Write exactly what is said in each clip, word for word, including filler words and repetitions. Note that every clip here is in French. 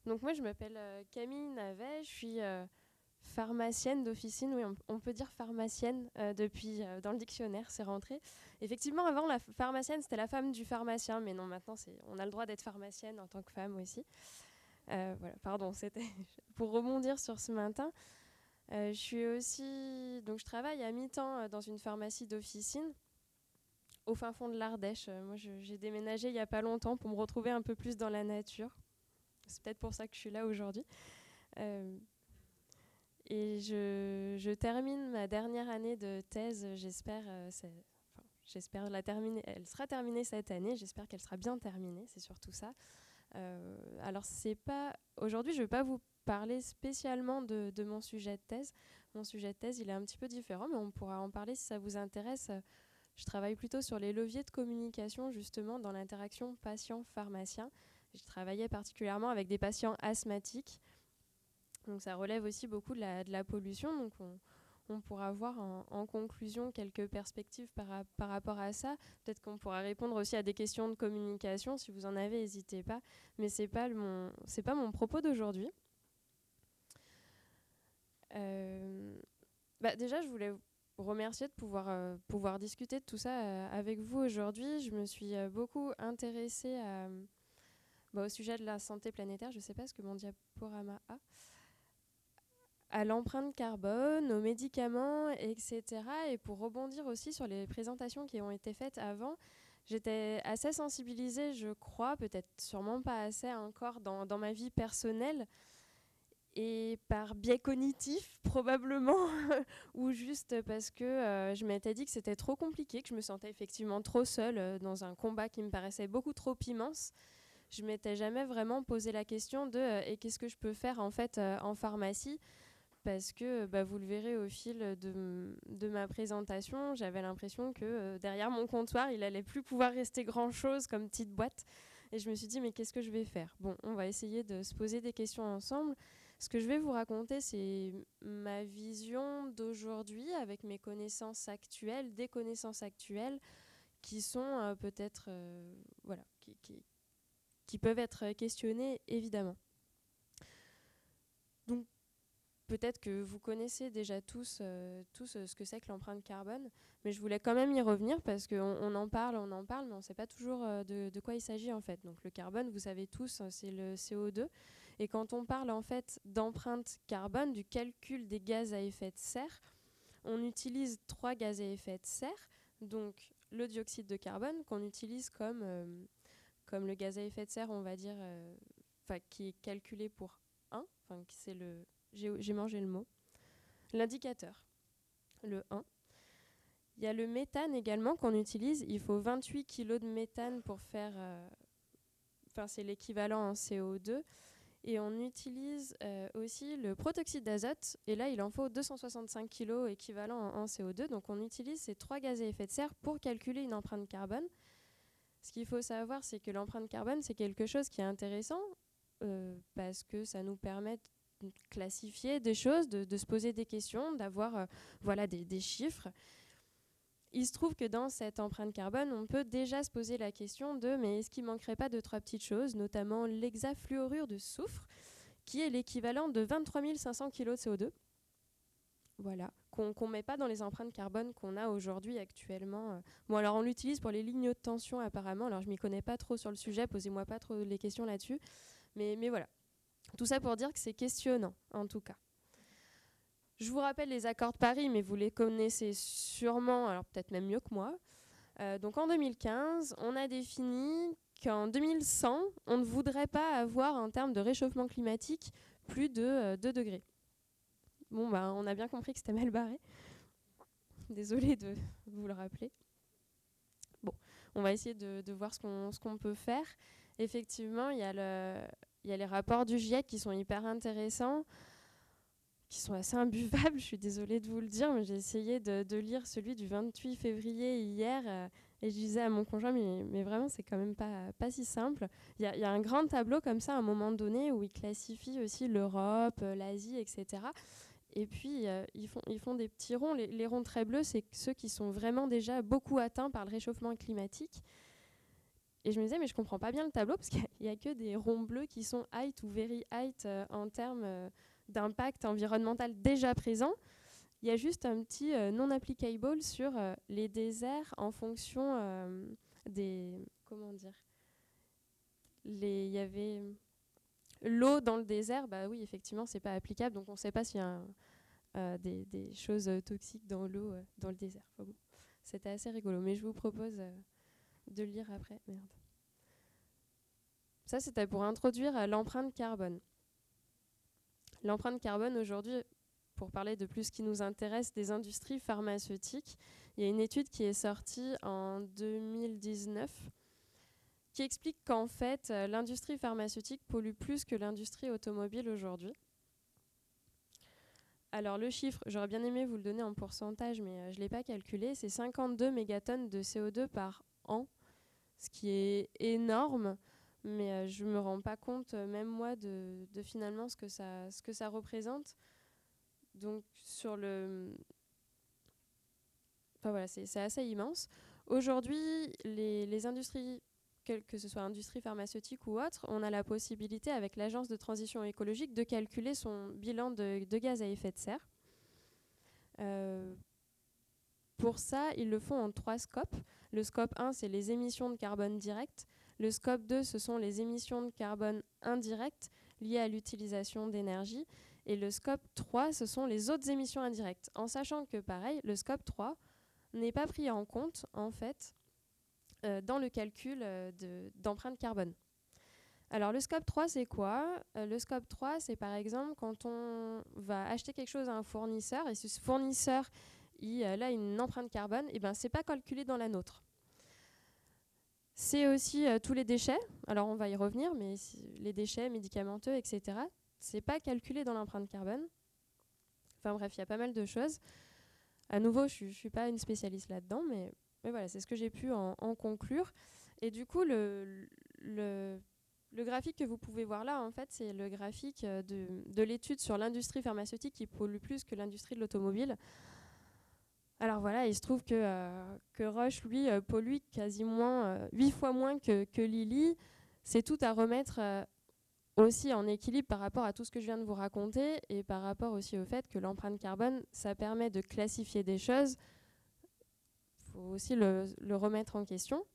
Donc moi, je m'appelle euh, Camille Navet, je suis euh, pharmacienne d'officine, oui, on, on peut dire pharmacienne euh, depuis, euh, dans le dictionnaire, c'est rentré. Effectivement, avant, la pharmacienne, c'était la femme du pharmacien, mais non, maintenant, c'est, on a le droit d'être pharmacienne en tant que femme aussi. Euh, voilà, pardon, c'était pour rebondir sur ce matin. Euh, je suis aussi, donc je travaille à mi-temps euh, dans une pharmacie d'officine au fin fond de l'Ardèche. Euh, moi, je, j'ai déménagé il n'y a pas longtemps pour me retrouver un peu plus dans la nature. C'est peut-être pour ça que je suis là aujourd'hui. Euh, et je, je termine ma dernière année de thèse, j'espère, euh, enfin, j'espère la terminer. Elle sera terminée cette année, j'espère qu'elle sera bien terminée, c'est surtout ça. Euh, alors, c'est pas, aujourd'hui, je ne vais pas vous parler spécialement de, de mon sujet de thèse. Mon sujet de thèse, il est un petit peu différent, mais on pourra en parler si ça vous intéresse. Je travaille plutôt sur les leviers de communication, justement, dans l'interaction patient-pharmacien. Je travaillais particulièrement avec des patients asthmatiques. Donc ça relève aussi beaucoup de la, de la pollution. Donc on, on pourra voir en, en conclusion quelques perspectives par, par rapport à ça. Peut-être qu'on pourra répondre aussi à des questions de communication. Si vous en avez, n'hésitez pas. Mais ce n'est pas, pas mon propos d'aujourd'hui. Euh, bah déjà, je voulais vous remercier de pouvoir, euh, pouvoir discuter de tout ça euh, avec vous aujourd'hui. Je me suis euh, beaucoup intéressée à, bah, au sujet de la santé planétaire. Je ne sais pas ce que mon diaporama a. À l'empreinte carbone, aux médicaments, et cetera. Et pour rebondir aussi sur les présentations qui ont été faites avant, j'étais assez sensibilisée, je crois, peut-être sûrement pas assez encore dans, dans ma vie personnelle, et par biais cognitif probablement, ou juste parce que euh, je m'étais dit que c'était trop compliqué, que je me sentais effectivement trop seule euh, dans un combat qui me paraissait beaucoup trop immense. Je m'étais jamais vraiment posé la question de euh, et qu'est-ce que je peux faire en fait euh, en pharmacie, parce que bah, vous le verrez au fil de, de ma présentation, j'avais l'impression que euh, derrière mon comptoir, il allait plus pouvoir rester grand-chose comme petite boîte. Et je me suis dit, mais qu'est-ce que je vais faire ? Bon, on va essayer de se poser des questions ensemble. Ce que je vais vous raconter, c'est ma vision d'aujourd'hui avec mes connaissances actuelles, des connaissances actuelles qui sont euh, peut-être, euh, voilà, qui, qui, qui peuvent être questionnées, évidemment. Donc, peut-être que vous connaissez déjà tous, euh, tous euh, ce que c'est que l'empreinte carbone, mais je voulais quand même y revenir parce qu'on on en parle, on en parle, mais on ne sait pas toujours euh, de, de quoi il s'agit en fait. Donc le carbone, vous savez tous, c'est le C O deux. Et quand on parle en fait d'empreinte carbone, du calcul des gaz à effet de serre, on utilise trois gaz à effet de serre, donc le dioxyde de carbone qu'on utilise comme, euh, comme le gaz à effet de serre, on va dire, euh, qui est calculé pour un, enfin c'est le... J'ai, j'ai mangé le mot. L'indicateur, le un. Il y a le méthane également qu'on utilise. Il faut vingt-huit kilos de méthane pour faire... Euh, enfin, c'est l'équivalent en C O deux. Et on utilise euh, aussi le protoxyde d'azote. Et là, il en faut deux cent soixante-cinq kilos équivalent en, en C O deux. Donc, on utilise ces trois gaz à effet de serre pour calculer une empreinte carbone. Ce qu'il faut savoir, c'est que l'empreinte carbone, c'est quelque chose qui est intéressant euh, parce que ça nous permet de classifier des choses, de, de se poser des questions, d'avoir euh, voilà, des, des chiffres. Il se trouve que dans cette empreinte carbone, on peut déjà se poser la question de mais est-ce qu'il ne manquerait pas de trois petites choses, notamment l'hexafluorure de soufre, qui est l'équivalent de vingt-trois mille cinq cents kilos de C O deux. Voilà, qu'on ne met pas dans les empreintes carbone qu'on a aujourd'hui actuellement. Bon, alors on l'utilise pour les lignes de tension apparemment, alors je ne m'y connais pas trop sur le sujet, posez-moi pas trop les questions là-dessus, mais, mais voilà. Tout ça pour dire que c'est questionnant, en tout cas. Je vous rappelle les accords de Paris, mais vous les connaissez sûrement, alors peut-être même mieux que moi. Euh, donc en deux mille quinze, on a défini qu'en deux mille cent, on ne voudrait pas avoir, en termes de réchauffement climatique, plus de euh, deux degrés. Bon, bah, on a bien compris que c'était mal barré. Désolée de vous le rappeler. Bon, on va essayer de, de voir ce qu'on, ce qu'on peut faire. Effectivement, il y a le, il y a les rapports du GIEC qui sont hyper intéressants, qui sont assez imbuvables, je suis désolée de vous le dire, mais j'ai essayé de, de lire celui du vingt-huit février hier, euh, et je disais à mon conjoint, mais, mais vraiment, c'est quand même pas, pas si simple. Il y a, il y a un grand tableau comme ça, à un moment donné, où ils classifient aussi l'Europe, l'Asie, et cetera. Et puis, euh, ils, font, ils font des petits ronds. Les, les ronds très bleus, c'est ceux qui sont vraiment déjà beaucoup atteints par le réchauffement climatique. et je me disais, mais je comprends pas bien le tableau, parce qu'il n'y a, a que des ronds bleus qui sont height ou very height euh, en termes euh, d'impact environnemental déjà présent. Il y a juste un petit euh, non applicable sur euh, les déserts en fonction euh, des... Comment dire, il y avait l'eau dans le désert, bah oui, effectivement, c'est pas applicable, donc on ne sait pas s'il y a un, euh, des, des choses euh, toxiques dans l'eau euh, dans le désert. Enfin bon, c'était assez rigolo, mais je vous propose euh, de lire après. Merde. Ça, c'était pour introduire euh, l'empreinte carbone. L'empreinte carbone, aujourd'hui, pour parler de plus ce qui nous intéresse des industries pharmaceutiques, il y a une étude qui est sortie en deux mille dix-neuf qui explique qu'en fait, euh, l'industrie pharmaceutique pollue plus que l'industrie automobile aujourd'hui. Alors le chiffre, j'aurais bien aimé vous le donner en pourcentage, mais euh, je ne l'ai pas calculé, c'est cinquante-deux mégatonnes de C O deux par an, ce qui est énorme, mais euh, je ne me rends pas compte, euh, même moi, de, de finalement ce que ça, ce que ça représente. Donc sur le... Enfin voilà, c'est, c'est assez immense. Aujourd'hui, les, les industries, quelle que ce soit industrie pharmaceutique ou autre, on a la possibilité, avec l'Agence de transition écologique, de calculer son bilan de, de gaz à effet de serre. Euh, pour ça, ils le font en trois scopes. Le scope un, c'est les émissions de carbone directes. Le scope deux, ce sont les émissions de carbone indirectes liées à l'utilisation d'énergie. Et le scope trois, ce sont les autres émissions indirectes. En sachant que, pareil, le scope trois n'est pas pris en compte, en fait, euh, dans le calcul euh, de, d'empreinte carbone. Alors, le scope trois, c'est quoi ? euh, Le scope trois, c'est par exemple quand on va acheter quelque chose à un fournisseur, et ce fournisseur, il a une empreinte carbone, et ben, ce n'est pas calculé dans la nôtre. C'est aussi euh, tous les déchets, alors on va y revenir, mais les déchets médicamenteux, et cetera, ce n'est pas calculé dans l'empreinte carbone. Enfin bref, il y a pas mal de choses. À nouveau, je ne suis pas une spécialiste là-dedans, mais, mais voilà, c'est ce que j'ai pu en, en conclure. Et du coup, le, le, le graphique que vous pouvez voir là, en fait, c'est le graphique de, de l'étude sur l'industrie pharmaceutique qui pollue plus que l'industrie de l'automobile. Alors voilà, il se trouve que, euh, que Roche, lui, euh, pollue quasiment euh, huit fois moins que, que Lilly. C'est tout à remettre euh, aussi en équilibre par rapport à tout ce que je viens de vous raconter et par rapport aussi au fait que l'empreinte carbone, ça permet de classifier des choses. Il faut aussi le, le remettre en question.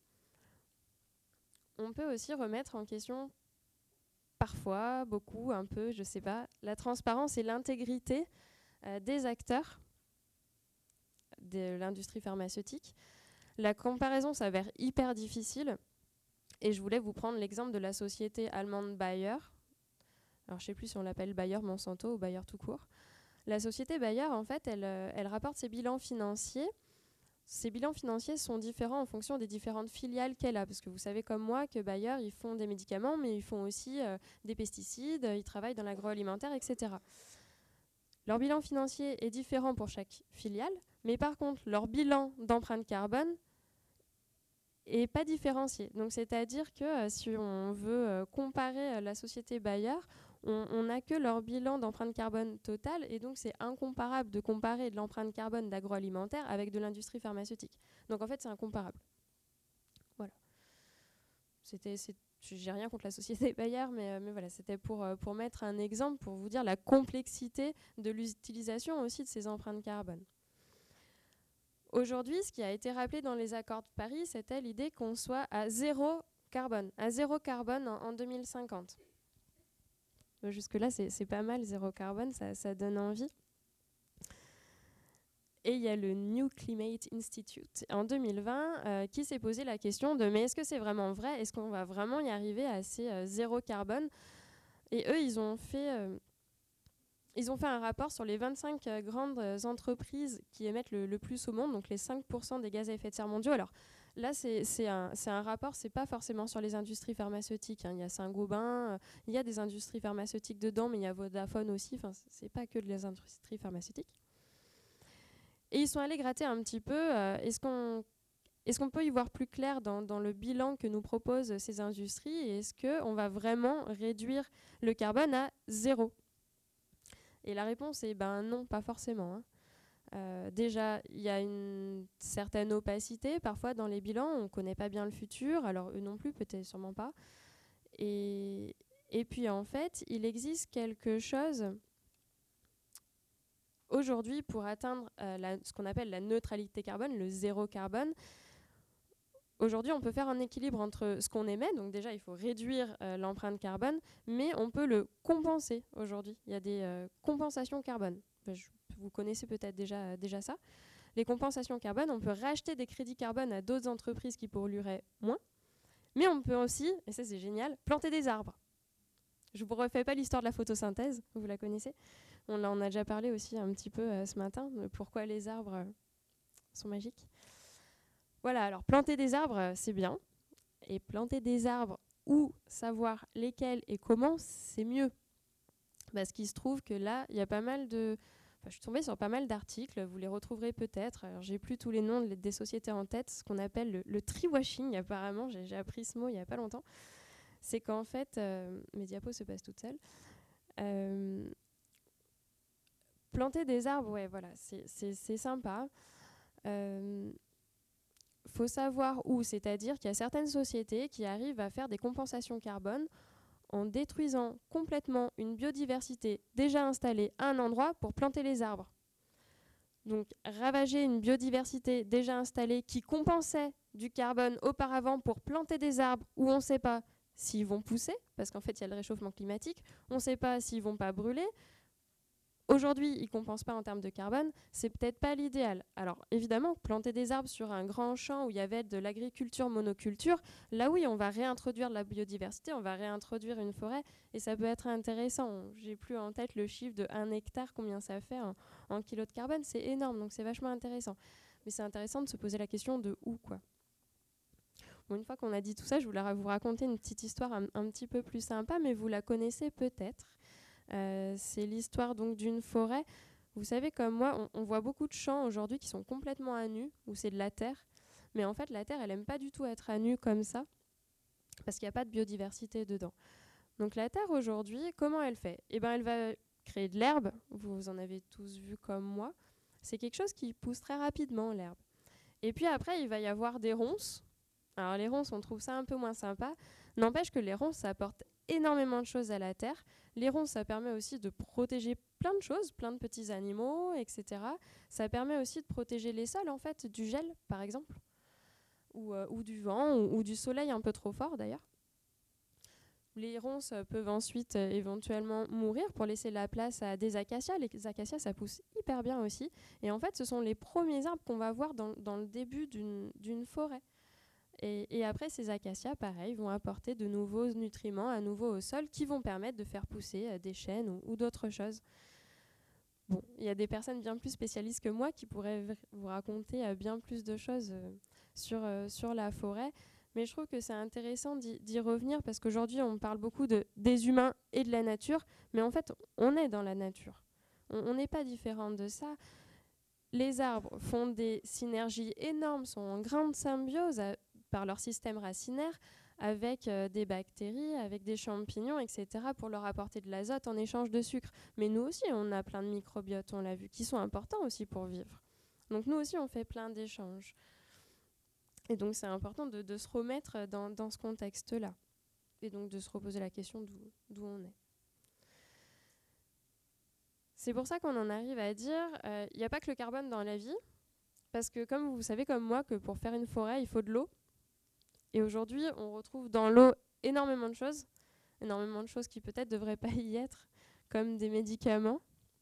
On peut aussi remettre en question parfois, beaucoup, un peu, je ne sais pas, la transparence et l'intégrité euh, des acteurs de l'industrie pharmaceutique. La comparaison s'avère hyper difficile et je voulais vous prendre l'exemple de la société allemande Bayer. Alors je ne sais plus si on l'appelle Bayer Monsanto ou Bayer tout court. La société Bayer, en fait, elle, elle rapporte ses bilans financiers. Ces bilans financiers sont différents en fonction des différentes filiales qu'elle a. Parce que vous savez comme moi que Bayer, ils font des médicaments, mais ils font aussi euh, des pesticides, ils travaillent dans l'agroalimentaire, et cetera. Leur bilan financier est différent pour chaque filiale, mais par contre, leur bilan d'empreinte carbone n'est pas différencié. Donc, c'est-à-dire que euh, si on veut euh, comparer euh, la société Bayer, on n'a que leur bilan d'empreinte carbone totale, et donc c'est incomparable de comparer de l'empreinte carbone d'agroalimentaire avec de l'industrie pharmaceutique. Donc, en fait, c'est incomparable. Voilà. C'était... J'ai rien contre la société Bayer, mais, mais voilà, c'était pour, pour mettre un exemple, pour vous dire la complexité de l'utilisation aussi de ces empreintes carbone. Aujourd'hui, ce qui a été rappelé dans les accords de Paris, c'était l'idée qu'on soit à zéro carbone, à zéro carbone en, en deux mille cinquante. Jusque-là, c'est pas mal, zéro carbone, ça, ça donne envie. Et il y a le New Climate Institute en deux mille vingt euh, qui s'est posé la question de mais est-ce que c'est vraiment vrai ? Est-ce qu'on va vraiment y arriver à ces euh, zéro carbone ? Et eux, ils ont fait, euh, ils ont fait un rapport sur les vingt-cinq euh, grandes entreprises qui émettent le, le plus au monde, donc les cinq pour cent des gaz à effet de serre mondiaux. Alors là, c'est un, un rapport, c'est pas forcément sur les industries pharmaceutiques. Hein. Il y a Saint-Gobain, euh, il y a des industries pharmaceutiques dedans, mais il y a Vodafone aussi. Enfin, c'est pas que les industries pharmaceutiques. Et ils sont allés gratter un petit peu, euh, est-ce qu'on est-ce qu'on peut y voir plus clair dans, dans le bilan que nous proposent ces industries et est-ce qu'on va vraiment réduire le carbone à zéro ? Et la réponse est ben non, pas forcément. Hein. Euh, déjà, il y a une certaine opacité parfois dans les bilans, on ne connaît pas bien le futur, alors eux non plus, peut-être sûrement pas. Et, et puis en fait, il existe quelque chose aujourd'hui pour atteindre euh, la, ce qu'on appelle la neutralité carbone, le zéro carbone. Aujourd'hui, on peut faire un équilibre entre ce qu'on émet, donc déjà il faut réduire euh, l'empreinte carbone, mais on peut le compenser aujourd'hui. Il y a des euh, compensations carbone. Enfin, je, vous connaissez peut-être déjà, déjà ça. Les compensations carbone, on peut racheter des crédits carbone à d'autres entreprises qui pollueraient moins, mais on peut aussi, et ça c'est génial, planter des arbres. Je ne vous refais pas l'histoire de la photosynthèse, vous la connaissez. On en a déjà parlé aussi un petit peu euh, ce matin, de pourquoi les arbres euh, sont magiques. Voilà, alors planter des arbres, euh, c'est bien. Et planter des arbres ou savoir lesquels et comment, c'est mieux. Parce qu'il se trouve que là, il y a pas mal de... Enfin, je suis tombée sur pas mal d'articles, vous les retrouverez peut-être. Alors, j'ai plus tous les noms de, des sociétés en tête, ce qu'on appelle le, le tree-washing, apparemment. J'ai, j'ai appris ce mot il n'y a pas longtemps. C'est qu'en fait, euh, mes diapos se passent toutes seules. Euh, planter des arbres, ouais, voilà, c'est, c'est, c'est sympa. Euh, faut savoir où, c'est-à-dire qu'il y a certaines sociétés qui arrivent à faire des compensations carbone en détruisant complètement une biodiversité déjà installée à un endroit pour planter les arbres. Donc ravager une biodiversité déjà installée qui compensait du carbone auparavant pour planter des arbres où on ne sait pas s'ils vont pousser, parce qu'en fait il y a le réchauffement climatique, on ne sait pas s'ils ne vont pas brûler. Aujourd'hui, ils ne compensent pas en termes de carbone, c'est peut-être pas l'idéal. Alors évidemment, planter des arbres sur un grand champ où il y avait de l'agriculture monoculture, là oui, on va réintroduire de la biodiversité, on va réintroduire une forêt, et ça peut être intéressant. J'ai plus en tête le chiffre de un hectare, combien ça fait en, en kilos de carbone, c'est énorme, donc c'est vachement intéressant. Mais c'est intéressant de se poser la question de où, quoi. Bon, une fois qu'on a dit tout ça, je voulais vous raconter une petite histoire un, un petit peu plus sympa, mais vous la connaissez peut-être. Euh, c'est l'histoire donc d'une forêt. Vous savez, comme moi, on, on voit beaucoup de champs aujourd'hui qui sont complètement à nu, où c'est de la terre. Mais en fait, la terre, elle n'aime pas du tout être à nu comme ça, parce qu'il n'y a pas de biodiversité dedans. Donc la terre aujourd'hui, comment elle fait ? Eh ben, elle va créer de l'herbe. Vous en avez tous vu comme moi. C'est quelque chose qui pousse très rapidement, l'herbe. Et puis après, il va y avoir des ronces. Alors les ronces, on trouve ça un peu moins sympa. N'empêche que les ronces, ça apporte énormément de choses à la terre. Les ronces, ça permet aussi de protéger plein de choses, plein de petits animaux, et cetera. Ça permet aussi de protéger les sols, en fait, du gel, par exemple, ou, euh, ou du vent, ou, ou du soleil un peu trop fort, d'ailleurs. Les ronces peuvent ensuite euh, éventuellement mourir pour laisser la place à des acacias. Les acacias, ça pousse hyper bien aussi. Et en fait, ce sont les premiers arbres qu'on va voir dans, dans le début d'une, d'une forêt. Et, et après, ces acacias, pareil, vont apporter de nouveaux nutriments à nouveau au sol qui vont permettre de faire pousser euh, des chênes ou, ou d'autres choses. Bon, il y a des personnes bien plus spécialistes que moi qui pourraient v- vous raconter euh, bien plus de choses euh, sur, euh, sur la forêt. Mais je trouve que c'est intéressant d'y, d'y revenir parce qu'aujourd'hui, on parle beaucoup de, des humains et de la nature. Mais en fait, on est dans la nature. On n'est pas différent de ça. Les arbres font des synergies énormes, sont en grande symbiose à, par leur système racinaire avec euh, des bactéries, avec des champignons, et cetera pour leur apporter de l'azote en échange de sucre. Mais nous aussi, on a plein de microbiotes, on l'a vu, qui sont importants aussi pour vivre. Donc nous aussi, on fait plein d'échanges. Et donc c'est important de, de se remettre dans, dans ce contexte-là. Et donc de se reposer la question d'où, d'où on est. C'est pour ça qu'on en arrive à dire, il euh, n'y a pas que le carbone dans la vie, parce que comme vous savez comme moi que pour faire une forêt, il faut de l'eau. Et aujourd'hui, on retrouve dans l'eau énormément de choses, énormément de choses qui peut-être ne devraient pas y être, comme des médicaments.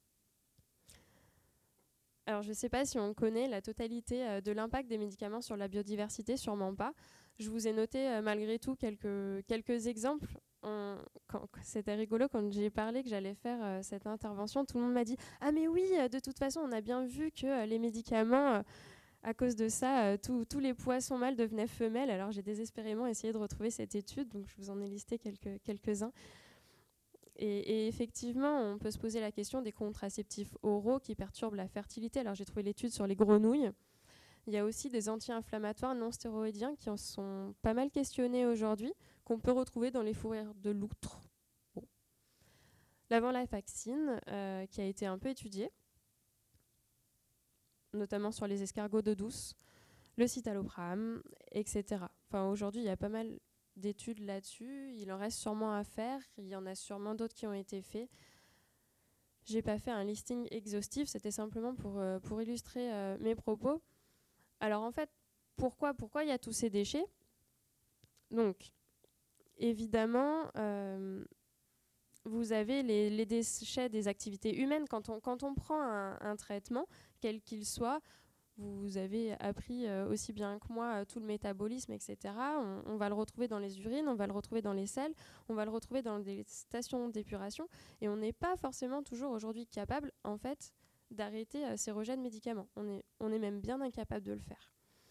Alors je ne sais pas si on connaît la totalité euh, de l'impact des médicaments sur la biodiversité, sûrement pas. Je vous ai noté euh, malgré tout quelques, quelques exemples. On, quand, c'était rigolo quand j'ai parlé que j'allais faire euh, cette intervention, tout le monde m'a dit « Ah mais oui, euh, de toute façon, on a bien vu que euh, les médicaments, euh, à cause de ça, euh, tous les poissons mâles devenaient femelles. » Alors j'ai désespérément essayé de retrouver cette étude, donc je vous en ai listé quelques, quelques-uns. Et, et effectivement, on peut se poser la question des contraceptifs oraux qui perturbent la fertilité. Alors j'ai trouvé l'étude sur les grenouilles. Il y a aussi des anti-inflammatoires non stéroïdiens qui en sont pas mal questionnés aujourd'hui, qu'on peut retrouver dans les fourrures de loutre. Bon. La venlafaxine, euh, qui a été un peu étudiée. notamment sur les escargots d'eau douce, le citalopram, et cetera. Enfin, aujourd'hui, il y a pas mal d'études là-dessus. Il en reste sûrement à faire. Il y en a sûrement d'autres qui ont été faits. J'ai pas fait un listing exhaustif. C'était simplement pour, euh, pour illustrer euh, mes propos. Alors en fait, pourquoi, pourquoi il y a tous ces déchets ? Donc, évidemment, euh, vous avez les, les déchets des activités humaines. Quand on, quand on prend un, un traitement, quel qu'il soit, vous avez appris euh, aussi bien que moi euh, tout le métabolisme, et cetera. On, on va le retrouver dans les urines, on va le retrouver dans les selles, on va le retrouver dans des stations d'épuration. Et on n'est pas forcément toujours aujourd'hui capable, en fait, d'arrêter euh, ces rejets de médicaments. On est, on est même bien incapable de le faire.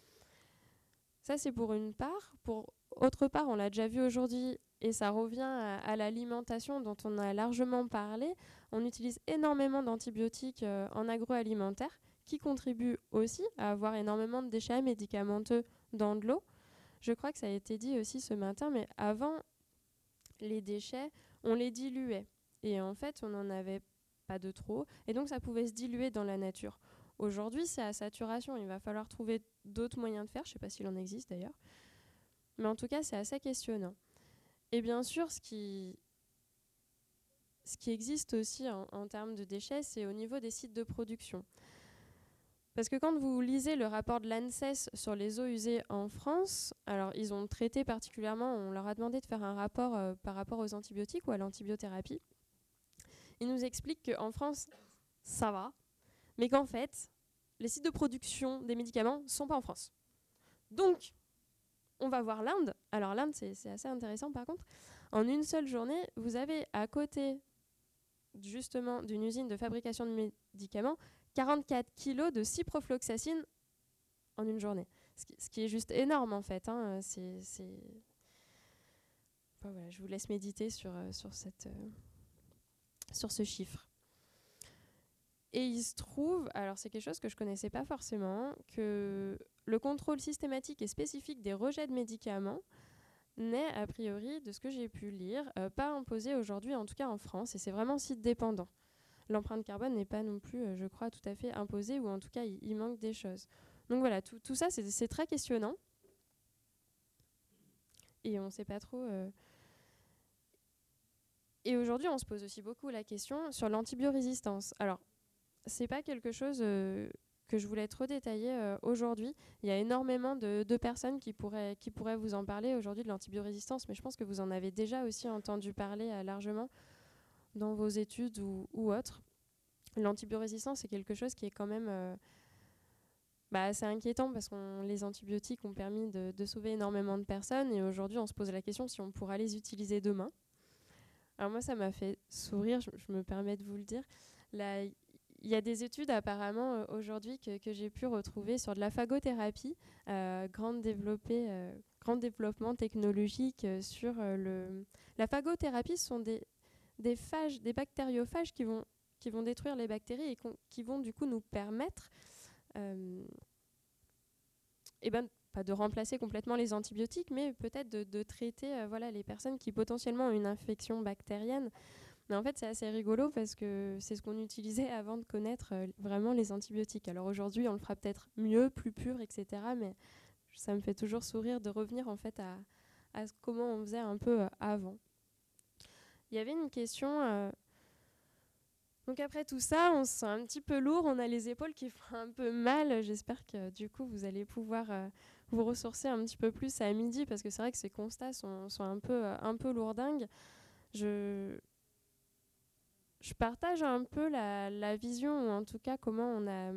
Ça, c'est pour une part. Pour autre part, on l'a déjà vu aujourd'hui, et ça revient à, à l'alimentation dont on a largement parlé. On utilise énormément d'antibiotiques euh, en agroalimentaire, qui contribuent aussi à avoir énormément de déchets médicamenteux dans de l'eau. Je crois que ça a été dit aussi ce matin, mais avant, les déchets, on les diluait. Et en fait, on n'en avait pas de trop, et donc ça pouvait se diluer dans la nature. Aujourd'hui, c'est à saturation. Il va falloir trouver d'autres moyens de faire. Je ne sais pas s'il en existe d'ailleurs. Mais en tout cas, c'est assez questionnant. Et bien sûr, ce qui, ce qui existe aussi en, en termes de déchets, c'est au niveau des sites de production. Parce que quand vous lisez le rapport de l'ANSES sur les eaux usées en France, alors ils ont traité particulièrement, on leur a demandé de faire un rapport euh, par rapport aux antibiotiques ou à l'antibiothérapie. Ils nous expliquent qu'en France, ça va, mais qu'en fait, les sites de production des médicaments ne sont pas en France. Donc, on va voir l'Inde. Alors l'Inde, c'est, c'est assez intéressant par contre. En une seule journée, vous avez à côté justement d'une usine de fabrication de médicaments, quarante-quatre kilos de ciprofloxacine en une journée. Ce qui, ce qui est juste énorme en fait. Hein. C'est, c'est... Enfin, voilà, je vous laisse méditer sur, euh, sur, cette, euh, sur ce chiffre. Et il se trouve, alors c'est quelque chose que je ne connaissais pas forcément, que le contrôle systématique et spécifique des rejets de médicaments n'est, a priori, de ce que j'ai pu lire, euh, pas imposé aujourd'hui, en tout cas en France, et c'est vraiment site dépendant. L'empreinte carbone n'est pas non plus, euh, je crois, tout à fait imposée, ou en tout cas, il, il manque des choses. Donc voilà, tout, tout ça, c'est, c'est très questionnant. Et on ne sait pas trop... Euh... Et aujourd'hui, on se pose aussi beaucoup la question sur l'antibiorésistance. Alors, c'est pas quelque chose euh, que je voulais trop détailler euh, aujourd'hui. Il y a énormément de, de personnes qui pourraient, qui pourraient vous en parler aujourd'hui de l'antibiorésistance, mais je pense que vous en avez déjà aussi entendu parler euh, largement dans vos études ou, ou autres. L'antibiorésistance, c'est quelque chose qui est quand même euh, bah, assez inquiétant parce que les antibiotiques ont permis de, de sauver énormément de personnes et aujourd'hui, on se pose la question si on pourra les utiliser demain. Alors moi, ça m'a fait sourire, je, je me permets de vous le dire. Là, il y a des études apparemment euh, aujourd'hui que, que j'ai pu retrouver sur de la phagothérapie, euh, grand, développé, euh, grand développement technologique euh, sur euh, le... La phagothérapie, ce sont des, des phages, des bactériophages qui vont, qui vont détruire les bactéries et qui vont du coup nous permettre, euh, eh ben, pas de remplacer complètement les antibiotiques, mais peut-être de, de traiter euh, voilà, les personnes qui potentiellement ont une infection bactérienne. Mais en fait, c'est assez rigolo parce que c'est ce qu'on utilisait avant de connaître euh, vraiment les antibiotiques. Alors aujourd'hui, on le fera peut-être mieux, plus pur, et cetera. Mais ça me fait toujours sourire de revenir en fait à, à comment on faisait un peu euh, avant. Il y avait une question... Euh, donc après tout ça, on se sent un petit peu lourd, on a les épaules qui font un peu mal. J'espère que du coup, vous allez pouvoir euh, vous ressourcer un petit peu plus à midi parce que c'est vrai que ces constats sont, sont un, peu, euh, un peu lourdingues. Je... Je partage un peu la, la vision, ou en tout cas comment on a...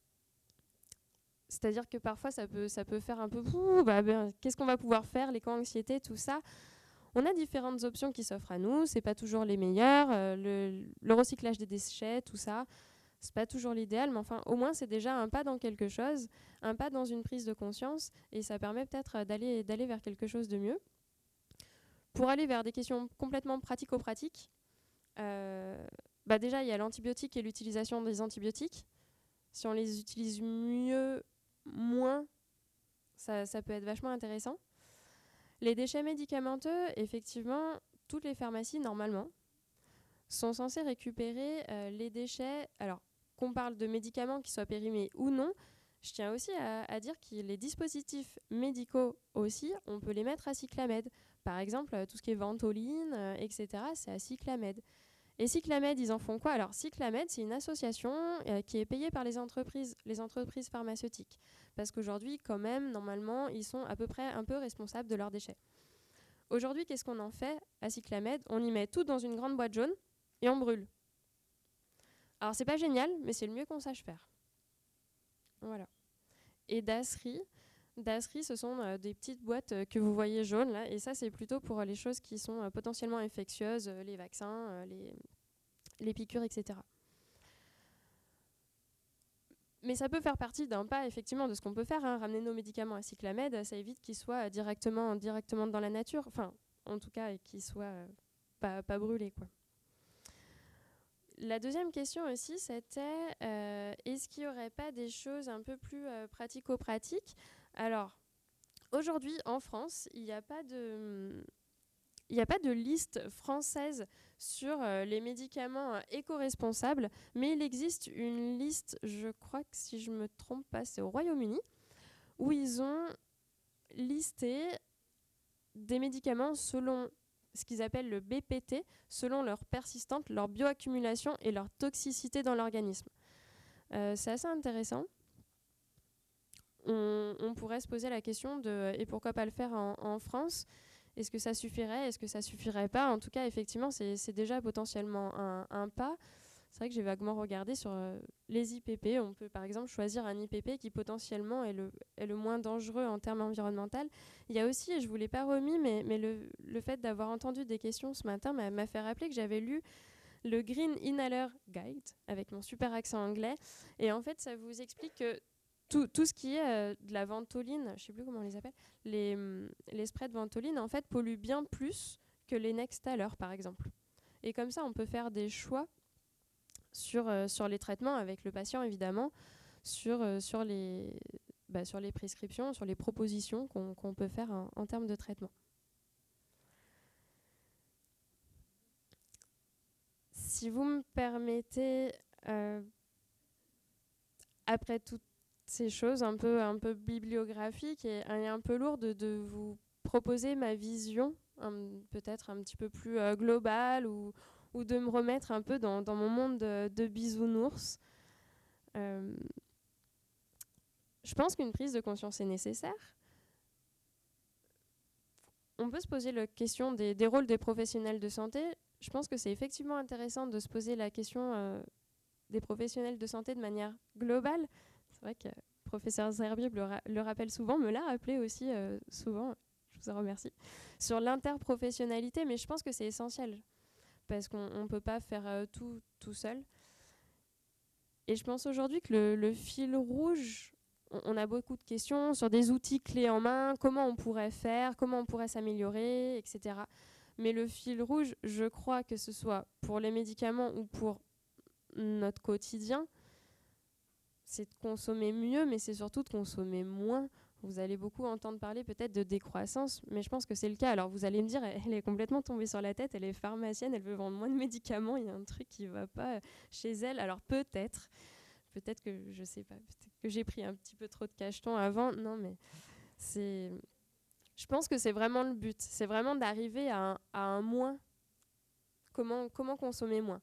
C'est-à-dire que parfois, ça peut, ça peut faire un peu... Bah, ben, qu'est-ce qu'on va pouvoir faire, les camps anxiété, tout ça. On a différentes options qui s'offrent à nous. C'est pas toujours les meilleures. Euh, le, le recyclage des déchets, tout ça, c'est pas toujours l'idéal. Mais enfin, au moins, c'est déjà un pas dans quelque chose, un pas dans une prise de conscience. Et ça permet peut-être d'aller, d'aller vers quelque chose de mieux. Pour aller vers des questions complètement pratico-pratiques, Euh, bah déjà, il y a l'antibiotique et l'utilisation des antibiotiques. Si on les utilise mieux, moins, ça, ça peut être vachement intéressant. Les déchets médicamenteux, effectivement, toutes les pharmacies, normalement, sont censées récupérer euh, les déchets. Alors, qu'on parle de médicaments qui soient périmés ou non, je tiens aussi à, à dire que les dispositifs médicaux aussi, on peut les mettre à Cyclamed. Par exemple, tout ce qui est Ventoline, euh, et cetera, c'est à Cyclamed. Et Cyclamed, ils en font quoi? Alors, Cyclamed, c'est une association euh, qui est payée par les entreprises, les entreprises pharmaceutiques. Parce qu'aujourd'hui, quand même, normalement, ils sont à peu près un peu responsables de leurs déchets. Aujourd'hui, qu'est-ce qu'on en fait à Cyclamed? On y met tout dans une grande boîte jaune et on brûle. Alors, c'est pas génial, mais c'est le mieux qu'on sache faire. Voilà. Et Dasri, Dasri, ce sont euh, des petites boîtes euh, que vous voyez jaunes là, et ça c'est plutôt pour euh, les choses qui sont euh, potentiellement infectieuses, euh, les vaccins, euh, les, les piqûres, et cetera. Mais ça peut faire partie d'un pas effectivement de ce qu'on peut faire, hein. Ramener nos médicaments à Cyclamed, ça évite qu'ils soient euh, directement, directement dans la nature, enfin en tout cas qu'ils soient euh, pas, pas brûlés, quoi. La deuxième question aussi, c'était euh, est-ce qu'il n'y aurait pas des choses un peu plus euh, pratico-pratiques? Alors, aujourd'hui, en France, il n'y a pas de... Il n'y a pas de liste française sur euh, les médicaments euh, éco-responsables, mais il existe une liste, je crois que si je ne me trompe pas, c'est au Royaume-Uni, où ils ont listé des médicaments selon ce qu'ils appellent le B P T, selon leur persistance, leur bioaccumulation et leur toxicité dans l'organisme. Euh, c'est assez intéressant. On, on pourrait se poser la question de et pourquoi pas le faire en, en France? Est-ce que ça suffirait? Est-ce que ça suffirait pas? En tout cas, effectivement, c'est, c'est déjà potentiellement un, un pas. C'est vrai que j'ai vaguement regardé sur euh, les I P P. On peut par exemple choisir un I P P qui potentiellement est le, est le moins dangereux en termes environnementaux. Il y a aussi, et je ne vous l'ai pas remis, mais, mais le, le fait d'avoir entendu des questions ce matin m'a, m'a fait rappeler que j'avais lu le Green Inhaler Guide avec mon super accent anglais. Et en fait, ça vous explique que tout, tout ce qui est euh, de la ventoline, je ne sais plus comment on les appelle, les, les sprays de ventoline, en fait, polluent bien plus que les Nexthaler, par exemple. Et comme ça, on peut faire des choix sur, euh, sur les traitements avec le patient, évidemment, sur, euh, sur, les, bah, sur les prescriptions, sur les propositions qu'on, qu'on peut faire en, en termes de traitement. Si vous me permettez, euh, après toutes ces choses un peu, un peu bibliographiques et, et un peu lourdes, de, de vous proposer ma vision, um, peut-être un petit peu plus euh, globale, ou, ou de me remettre un peu dans, dans mon monde de, de bisounours. Euh, je pense qu'une prise de conscience est nécessaire. On peut se poser la question des, des rôles des professionnels de santé. Je pense que c'est effectivement intéressant de se poser la question euh, des professionnels de santé de manière globale. C'est vrai que le professeur Zerbier le, ra- le rappelle souvent, me l'a rappelé aussi euh, souvent, je vous en remercie, sur l'interprofessionnalité, mais je pense que c'est essentiel, parce qu'on ne peut pas faire euh, tout tout seul. Et je pense aujourd'hui que le, le fil rouge, on, on a beaucoup de questions sur des outils clés en main, comment on pourrait faire, comment on pourrait s'améliorer, et cetera. Mais le fil rouge, je crois que ce soit pour les médicaments ou pour notre quotidien, c'est de consommer mieux, mais c'est surtout de consommer moins. Vous allez beaucoup entendre parler peut-être de décroissance, mais je pense que c'est le cas. Alors vous allez me dire, elle est complètement tombée sur la tête, elle est pharmacienne, elle veut vendre moins de médicaments, il y a un truc qui ne va pas chez elle. Alors peut-être, peut-être que, je sais pas, peut-être que j'ai pris un petit peu trop de cachetons avant. Non, mais c'est... Je pense que c'est vraiment le but. C'est vraiment d'arriver à un, à un moins. Comment, comment consommer moins?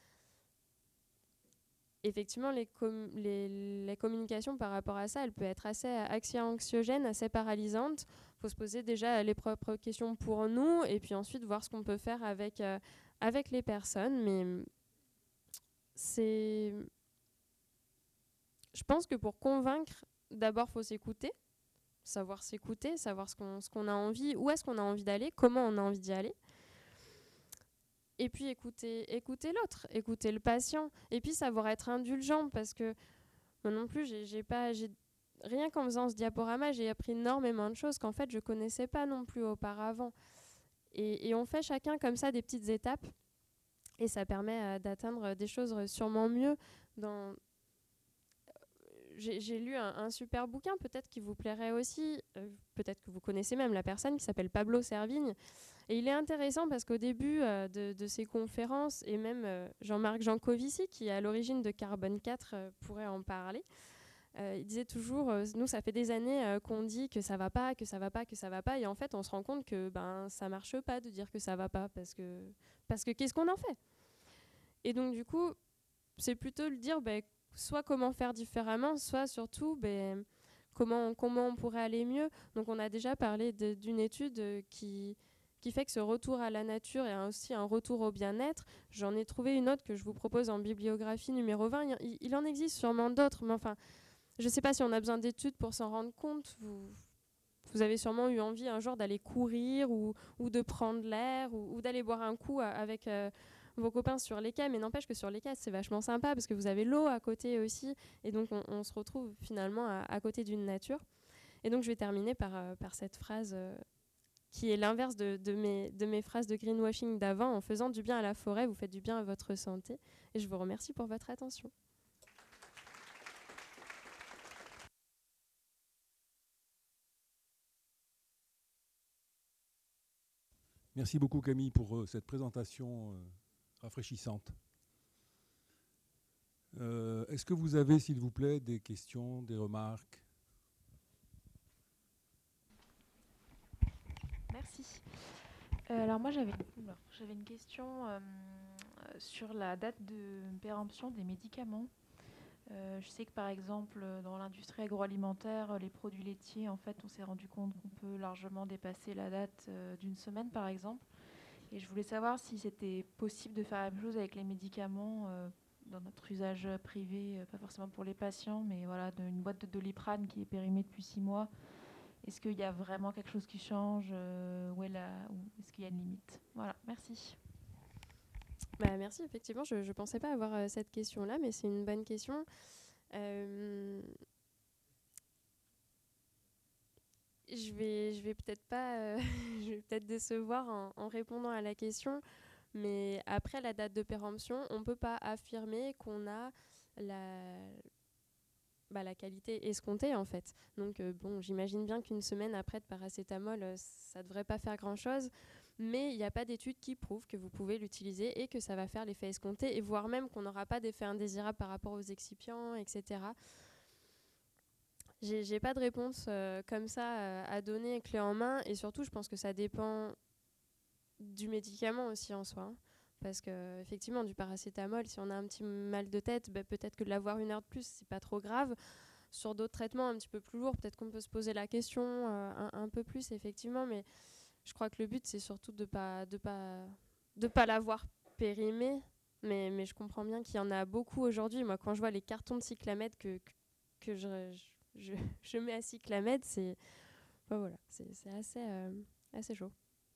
Effectivement, les, com- les, les communications par rapport à ça, elles peuvent être assez, assez anxiogènes, assez paralysantes. Il faut se poser déjà les propres questions pour nous et puis ensuite voir ce qu'on peut faire avec, euh, avec les personnes. Mais c'est... Je pense que pour convaincre, d'abord, il faut s'écouter, savoir s'écouter, savoir ce qu'on, ce qu'on a envie, où est-ce qu'on a envie d'aller, comment on a envie d'y aller. Et puis écouter, écouter l'autre, écouter le patient. Et puis savoir être indulgent, parce que moi non plus, j'ai, j'ai pas, j'ai, rien qu'en faisant ce diaporama, j'ai appris énormément de choses qu'en fait je connaissais pas non plus auparavant. Et, et on fait chacun comme ça des petites étapes. Et ça permet euh, d'atteindre des choses sûrement mieux. Dans... j'ai, j'ai lu un, un super bouquin, peut-être qui vous plairait aussi, euh, peut-être que vous connaissez même la personne, qui s'appelle Pablo Servigne. Et il est intéressant parce qu'au début euh, de, de ses conférences, et même euh, Jean-Marc Jancovici, qui est à l'origine de Carbone quatre, euh, pourrait en parler. Euh, il disait toujours, euh, nous ça fait des années euh, qu'on dit que ça va pas, que ça va pas, que ça va pas, et en fait on se rend compte que ben ça marche pas de dire que ça va pas, parce que parce que qu'est-ce qu'on en fait? Et donc du coup, c'est plutôt le dire, ben, soit comment faire différemment, soit surtout ben, comment, comment on pourrait aller mieux. Donc on a déjà parlé de, d'une étude euh, qui, qui fait que ce retour à la nature est aussi un retour au bien-être. J'en ai trouvé une autre que je vous propose en bibliographie numéro vingt. Il, il en existe sûrement d'autres, mais enfin, je ne sais pas si on a besoin d'études pour s'en rendre compte. Vous, vous avez sûrement eu envie un jour d'aller courir ou, ou de prendre l'air ou, ou d'aller boire un coup avec euh, vos copains sur les quais. Mais n'empêche que sur les quais, c'est vachement sympa parce que vous avez l'eau à côté aussi. Et donc, on, on se retrouve finalement à, à côté d'une nature. Et donc, je vais terminer par, euh, par cette phrase euh, qui est l'inverse de, de, mes, de mes phrases de greenwashing d'avant. En faisant du bien à la forêt, vous faites du bien à votre santé. Et je vous remercie pour votre attention. Merci beaucoup Camille pour euh, cette présentation euh, rafraîchissante. Euh, est-ce que vous avez, s'il vous plaît, des questions, des remarques? Merci. Euh, alors moi j'avais, oula, j'avais une question euh, sur la date de péremption des médicaments. Euh, je sais que par exemple dans l'industrie agroalimentaire, les produits laitiers, en fait, on s'est rendu compte qu'on peut largement dépasser la date euh, d'une semaine par exemple. Et je voulais savoir si c'était possible de faire la même chose avec les médicaments euh, dans notre usage privé, euh, pas forcément pour les patients, mais voilà, une boîte de Doliprane qui est périmée depuis six mois. Est-ce qu'il y a vraiment quelque chose qui change euh, ou, est la, ou est-ce qu'il y a une limite? Voilà, merci. Bah, merci, effectivement, je ne pensais pas avoir euh, cette question-là, mais c'est une bonne question. Euh, je vais, je vais peut-être pas, euh, je vais peut-être décevoir en, en répondant à la question, mais après la date de péremption, on ne peut pas affirmer qu'on a la, bah, la qualité escomptée en fait. Donc euh, bon, j'imagine bien qu'une semaine après de paracétamol, euh, ça devrait pas faire grand-chose, mais il n'y a pas d'études qui prouvent que vous pouvez l'utiliser et que ça va faire l'effet escompté, et voire même qu'on n'aura pas d'effet indésirable par rapport aux excipients, et cetera. J'ai, j'ai pas de réponse euh, comme ça euh, à donner clé en main, et surtout je pense que ça dépend du médicament aussi en soi. Hein. Parce que effectivement, du paracétamol, si on a un petit mal de tête, bah, peut-être que de l'avoir une heure de plus, c'est pas trop grave. Sur d'autres traitements un petit peu plus lourds, peut-être qu'on peut se poser la question euh, un, un peu plus, effectivement, mais je crois que le but, c'est surtout de pas, de pas, de pas l'avoir périmé. Mais, mais je comprends bien qu'il y en a beaucoup aujourd'hui. Moi, quand je vois les cartons de cyclamède que, que, que je, je, je mets à cyclamède, c'est, bah voilà, c'est, c'est assez, euh, assez chaud.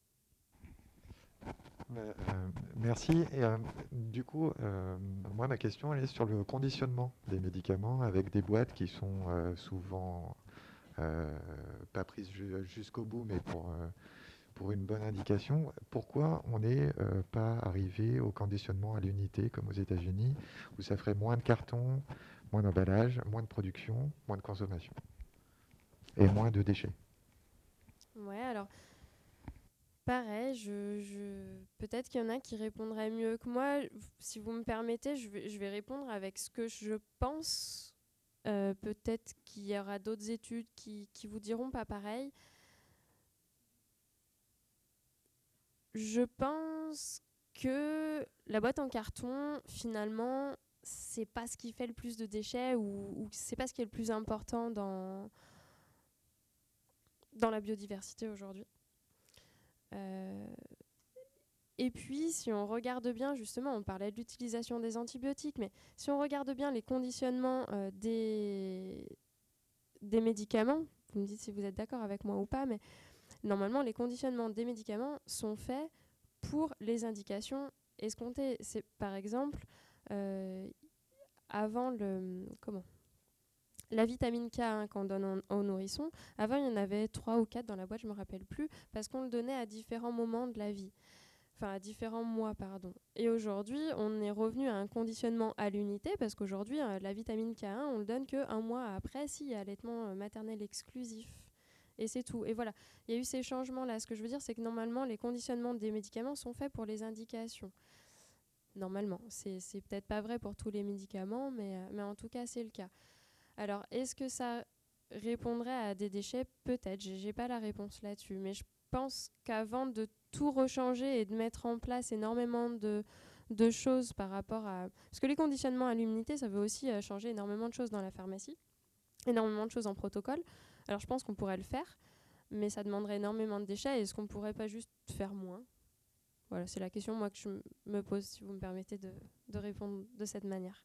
Euh, merci. Et, euh, du coup, euh, moi, ma question elle est sur le conditionnement des médicaments avec des boîtes qui sont euh, souvent euh, pas prises ju- jusqu'au bout, mais pour, euh, pour une bonne indication. Pourquoi on n'est euh, pas arrivé au conditionnement à l'unité comme aux États-Unis, où ça ferait moins de cartons, moins d'emballage, moins de production, moins de consommation et moins de déchets? Ouais, alors pareil, je, je... peut-être qu'il y en a qui répondraient mieux que moi. Si vous me permettez, je vais, je vais répondre avec ce que je pense. Euh, peut-être qu'il y aura d'autres études qui, qui vous diront pas pareil. Je pense que la boîte en carton, finalement, c'est pas ce qui fait le plus de déchets, ou, ou c'est pas ce qui est le plus important dans, dans la biodiversité aujourd'hui. Euh, Et puis, si on regarde bien, justement, on parlait de l'utilisation des antibiotiques, mais si on regarde bien les conditionnements euh, des, des médicaments, vous me dites si vous êtes d'accord avec moi ou pas, mais normalement, les conditionnements des médicaments sont faits pour les indications escomptées. C'est par exemple, euh, avant le... Comment la vitamine K hein, qu'on donne aux nourrissons, avant il y en avait trois ou quatre dans la boîte, je ne me rappelle plus, parce qu'on le donnait à différents moments de la vie. enfin à différents mois, pardon. Et aujourd'hui, on est revenu à un conditionnement à l'unité, parce qu'aujourd'hui, euh, la vitamine K un, on le donne qu'un mois après, s'il y a allaitement euh, maternel exclusif. Et c'est tout. Et voilà, il y a eu ces changements-là. Ce que je veux dire, c'est que normalement, les conditionnements des médicaments sont faits pour les indications. Normalement. C'est, c'est peut-être pas vrai pour tous les médicaments, mais, euh, mais en tout cas, c'est le cas. Alors, est-ce que ça répondrait à des déchets? Peut-être. J'ai, j'ai pas la réponse là-dessus. Mais je pense qu'avant de tout rechanger et de mettre en place énormément de, de choses par rapport à... Parce que les conditionnements à l'immunité, ça veut aussi euh, changer énormément de choses dans la pharmacie, énormément de choses en protocole. Alors, je pense qu'on pourrait le faire, mais ça demanderait énormément de déchets. Est-ce qu'on pourrait pas juste faire moins? Voilà, c'est la question moi que je m- me pose, si vous me permettez de, de répondre de cette manière.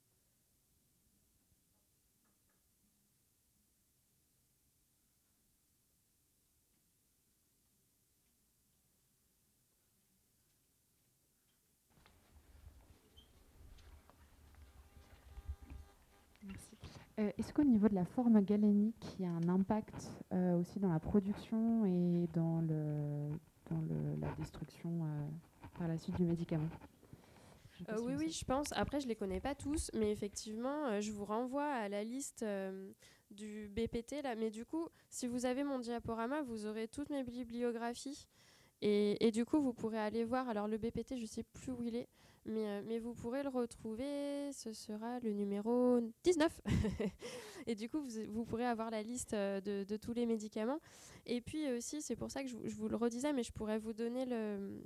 Merci. Euh, est-ce qu'au niveau de la forme galénique, il y a un impact euh, aussi dans la production et dans, le, dans le, la destruction euh, par la suite du médicament? Euh, oui, oui, je pense. Après, je les connais pas tous, mais effectivement, euh, je vous renvoie à la liste euh, du B P T là. Mais du coup, si vous avez mon diaporama, vous aurez toutes mes bibliographies. Et, et du coup, vous pourrez aller voir. Alors, le B P T, je sais plus où il est, mais, euh, mais vous pourrez le retrouver. Ce sera le numéro dix-neuf. Et du coup, vous, vous pourrez avoir la liste euh, de, de tous les médicaments. Et puis aussi, c'est pour ça que je, je vous le redisais, mais je pourrais vous donner le...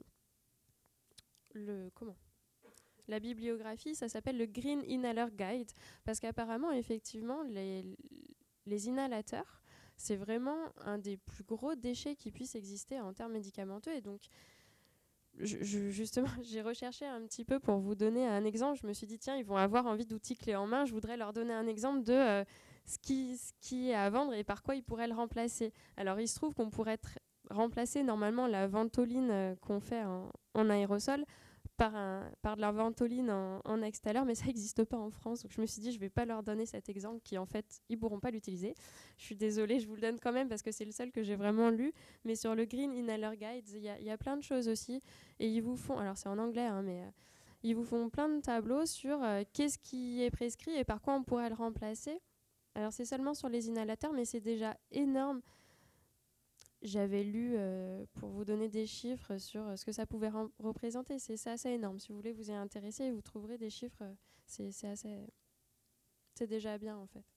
le comment la bibliographie, ça s'appelle le Green Inhaler Guide, parce qu'apparemment, effectivement, les, les inhalateurs, c'est vraiment un des plus gros déchets qui puissent exister en termes médicamenteux. Et donc, je, je, justement, j'ai recherché un petit peu pour vous donner un exemple. Je me suis dit, tiens, ils vont avoir envie d'outils clés en main. Je voudrais leur donner un exemple de euh, ce, qui, ce qui est à vendre et par quoi ils pourraient le remplacer. Alors, il se trouve qu'on pourrait tr- remplacer normalement la ventoline euh, qu'on fait en, en aérosol par, un, par de la ventoline en, en extérieur, mais ça n'existe pas en France. Donc je me suis dit, je ne vais pas leur donner cet exemple qui, en fait, ils ne pourront pas l'utiliser. Je suis désolée, je vous le donne quand même parce que c'est le seul que j'ai vraiment lu. Mais sur le Green Inhaler Guide, il y, y a plein de choses aussi. Et ils vous font, alors c'est en anglais, hein, mais euh, ils vous font plein de tableaux sur euh, qu'est-ce qui est prescrit et par quoi on pourrait le remplacer. Alors c'est seulement sur les inhalateurs, mais c'est déjà énorme. J'avais lu, euh, pour vous donner des chiffres sur euh, ce que ça pouvait rem- représenter. C'est, c'est assez énorme. Si vous voulez vous y intéresser, vous trouverez des chiffres. Euh, c'est, c'est, assez, c'est déjà bien, en fait.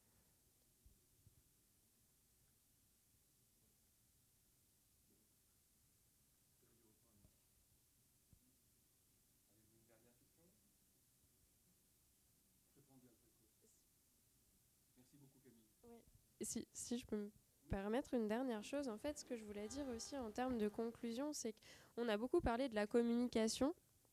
Oui. Si, si je peux me permettre une dernière chose, en fait, ce que je voulais dire aussi en termes de conclusion, c'est qu'on a beaucoup parlé de la communication.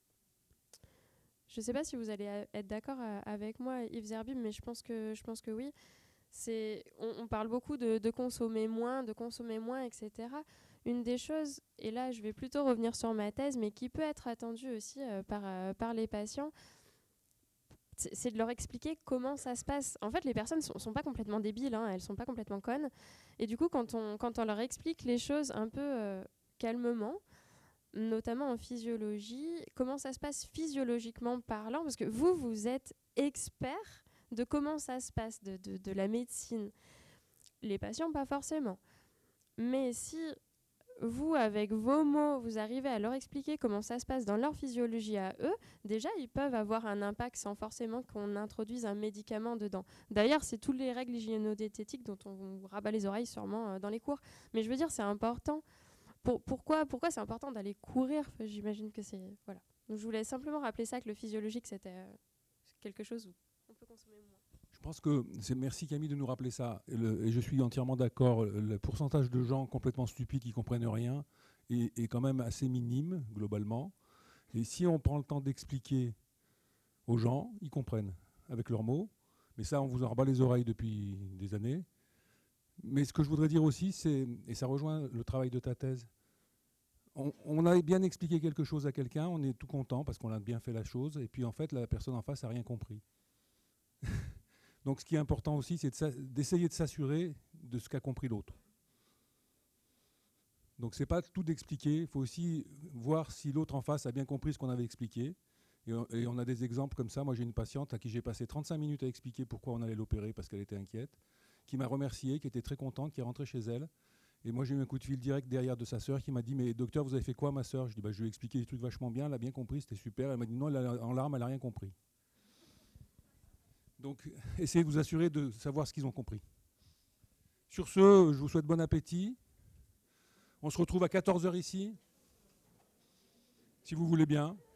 Je ne sais pas si vous allez a- être d'accord a- avec moi, Yves Zerbib, mais je pense que, je pense que oui. C'est, on, on parle beaucoup de, de consommer moins, de consommer moins, et cetera. Une des choses, et là je vais plutôt revenir sur ma thèse, mais qui peut être attendue aussi euh, par, euh, par les patients, c'est, c'est de leur expliquer comment ça se passe. En fait, les personnes ne sont, sont pas complètement débiles, hein, elles ne sont pas complètement connes. Et du coup, quand on, quand on leur explique les choses un peu euh, calmement, notamment en physiologie, comment ça se passe physiologiquement parlant, parce que vous, vous êtes expert de comment ça se passe, de, de, de la médecine. Les patients, pas forcément. Mais si vous, avec vos mots, vous arrivez à leur expliquer comment ça se passe dans leur physiologie à eux, déjà, ils peuvent avoir un impact sans forcément qu'on introduise un médicament dedans. D'ailleurs, c'est toutes les règles hygiéno-diététiques dont on vous rabat les oreilles sûrement euh, dans les cours. Mais je veux dire, c'est important. Pour, pourquoi, pourquoi c'est important d'aller courir? Enfin, j'imagine que c'est... Voilà. Donc, je voulais simplement rappeler ça, que le physiologique, c'était euh, quelque chose où on peut consommer moins. Je pense que c'est merci Camille de nous rappeler ça. Et, le, et je suis entièrement d'accord. Le pourcentage de gens complètement stupides qui ne comprennent rien est, est quand même assez minime, globalement. Et si on prend le temps d'expliquer aux gens, ils comprennent avec leurs mots. Mais ça, on vous en rabat les oreilles depuis des années. Mais ce que je voudrais dire aussi, c'est, et ça rejoint le travail de ta thèse, on, on a bien expliqué quelque chose à quelqu'un, on est tout content parce qu'on a bien fait la chose, et puis en fait, la personne en face n'a rien compris. Donc ce qui est important aussi, c'est de d'essayer de s'assurer de ce qu'a compris l'autre. Donc c'est pas tout d'expliquer, il faut aussi voir si l'autre en face a bien compris ce qu'on avait expliqué. Et on, et on a des exemples comme ça. Moi j'ai une patiente à qui j'ai passé trente-cinq minutes à expliquer pourquoi on allait l'opérer parce qu'elle était inquiète, qui m'a remercié, qui était très contente, qui est rentrée chez elle. Et moi j'ai eu un coup de fil direct derrière de sa sœur qui m'a dit « Mais docteur, vous avez fait quoi ma sœur ?» Je dis bah, « Je lui ai expliqué des trucs vachement bien, elle a bien compris, c'était super. » Elle m'a dit « Non, elle a, en larmes, elle n'a rien compris. » Donc essayez de vous assurer de savoir ce qu'ils ont compris. Sur ce, je vous souhaite bon appétit. On se retrouve à quatorze heures ici, si vous voulez bien.